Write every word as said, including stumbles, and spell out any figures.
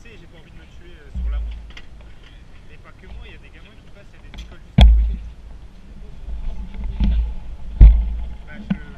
passer et j'ai pas envie de me tuer euh, sur la route. Et pas que moi, il y a des gamins qui passent, il y a des écoles juste à côté. Bah, je...